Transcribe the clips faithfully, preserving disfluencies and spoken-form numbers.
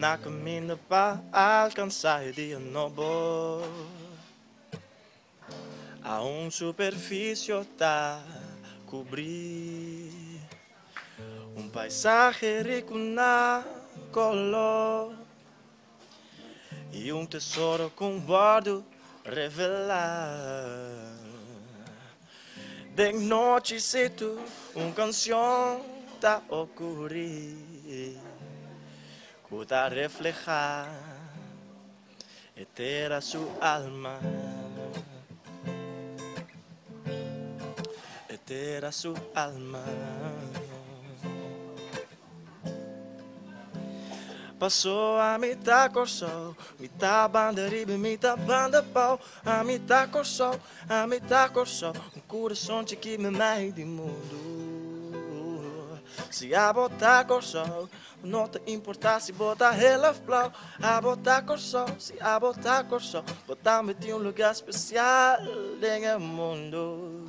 na caminho para alcançar o dia novo. A um superfície tá cobrir um paisaje rico na color e um tesouro com bordo revelar. De noite cedo, uma canção tá ocorrer, que tá reflejar e ter a sua alma, e ter a sua alma. Passou a mitad corso, mitad banda ribe, mitad banda pau. A mitad corso, a mitad corso, um coração que me meio de mundo. Se a botar corso, não te importa se botar ela flow. A botar corso, se a botar corso, botar-me de um lugar especial no mundo.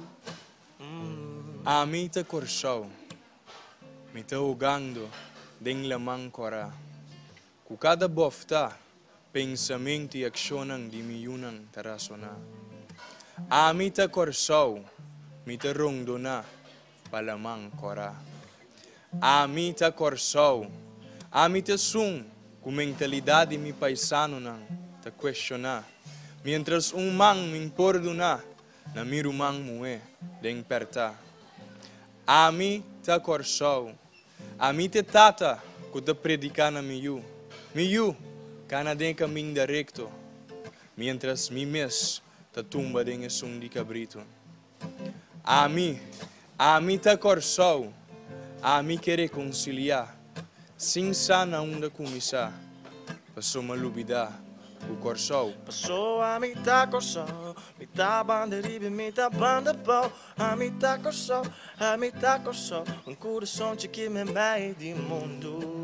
Mm. A mitad corso, mitad ugando, ding lamang cora. Ku cada bofta, pensamento e aksyonan di miyunan tarasona. Amita korsaw, mita rongdo na, palamang kora. Amita korsaw, amita sung, ku mentalidade mi paisano nang ta questiona. Mientras um mang min pordona, na mirumang mue, deng perta. Amita korsaw, amita tata, ku ta predika na miyu. Miyu, kana den caminho direto, mientras mi mes ta tumba den esung di cabrito. A mi, a mi ta corsou, a mi que reconciliar, sin sana onda comissar, passou uma lubida, o corsou. Passou a mitad corso, mitad banda ribe, mitad banda pau. A mitad corso, a mitad corso, um coração que me meio de mundo.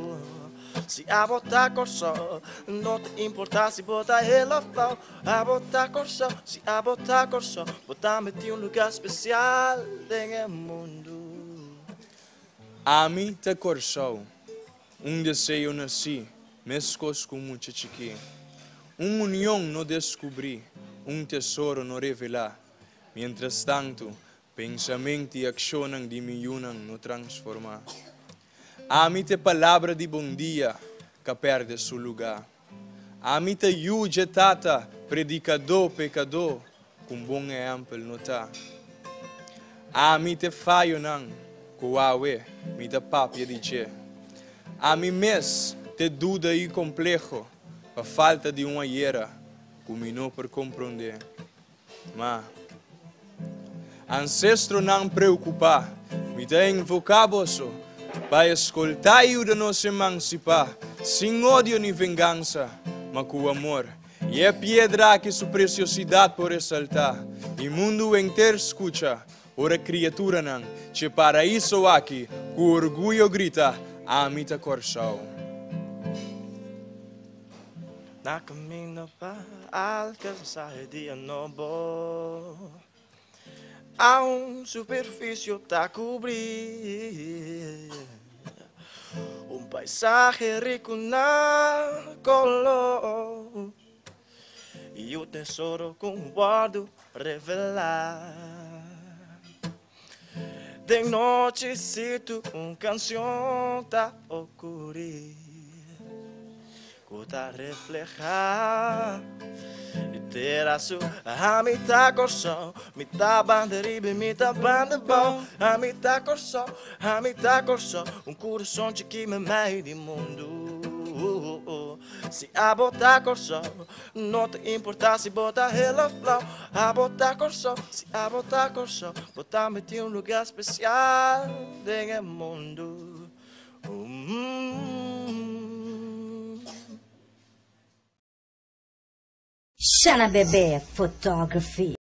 Se a botar corso, não te importa se botar ela flow. A botar corso, se a botar corso, botar-me de um lugar especial no mundo. A mi ta corsou, um desejo nasci, mescos com muita chiqui. Um união no descobri, um tesouro no revelar. Mientras tanto, pensamento e aksyonan di miyunan no transformar. A mi te palavra de bom dia, que perde seu lugar. A mi te yuge tata, predicador, pecador, com bom exemplo notar. A mi te faio nan, coawe, mi te papia dice. A mi mes te duda e complexo, a falta de uma hiera, culminou por compreender. Mas, ancestro não preocupar, me te invocavoso, para escoltar e de nos emancipar, sem ódio nem vingança, mas com amor. E é pedra que sua preciosidade por ressaltar. E o mundo inteiro escuta, ora criatura não, que para isso aqui, com orgulho grita, a mita corsau. Na caminho para alcançar o dia novo, a um superfície tá cobrir um paisaje rico na color e o tesouro com bordo revelar. De noite cito uma canção tá ocorrer, que tá reflejar e ter a sua a mitad corso, mitad banda ribe, mitad banda bom. A mitad corso, a mitad corso, um coração que me meio de mundo. Se a botar corso, não te importa se botar ela flow. A botar corso, se a botar corso, botar-me de um lugar especial no mundo. Mm-hmm. Shana Bebê Photography.